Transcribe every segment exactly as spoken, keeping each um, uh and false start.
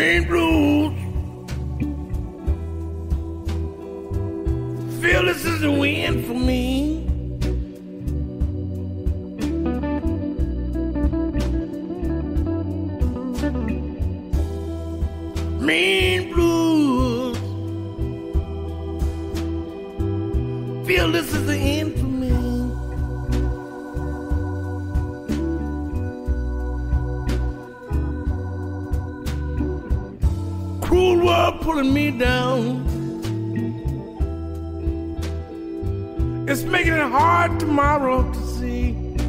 Mean blues. Feel this is the wind for me. Mean blues. Feel this is the end for me. Cruel world pulling me down. It's making it hard tomorrow to see.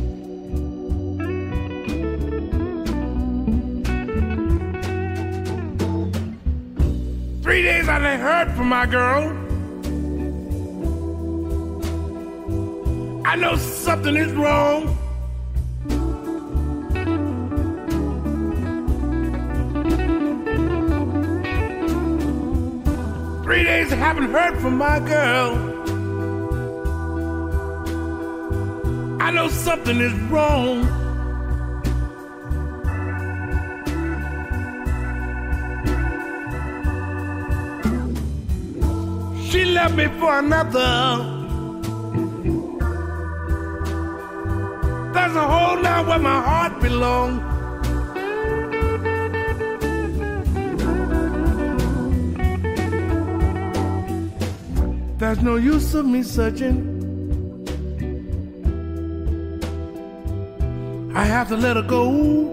Three days I ain't heard from my girl. I know something is wrong. Three days I haven't heard from my girl. I know something is wrong. She left me for another. There's a hole now where my heart belongs. There's no use of me searching. I have to let her go.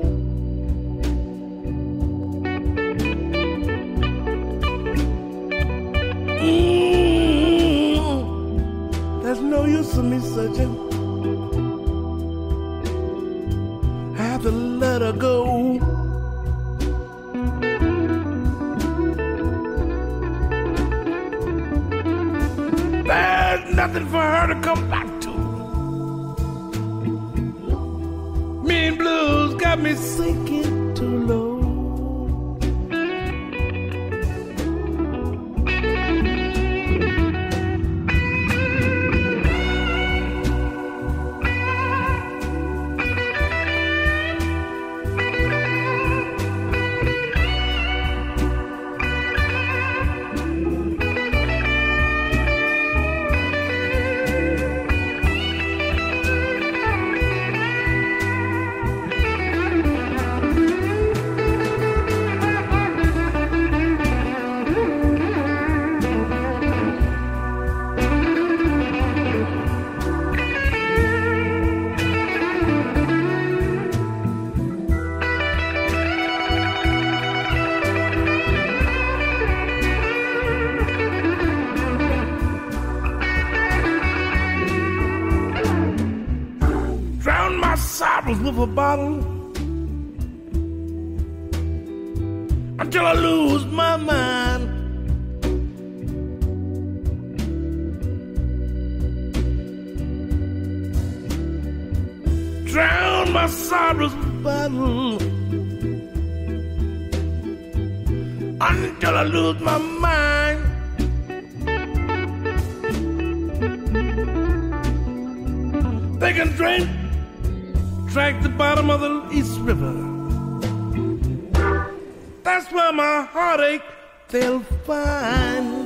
Mm, there's no use of me searching. I have to let her go. There's nothing for her to come back to. Mean blues got me sinking too low. Sorrows with a bottle until I lose my mind. Drown my sorrows with a bottle until I lose my mind. They can drink Drank the bottom of the East River. That's where my heartache they'll find.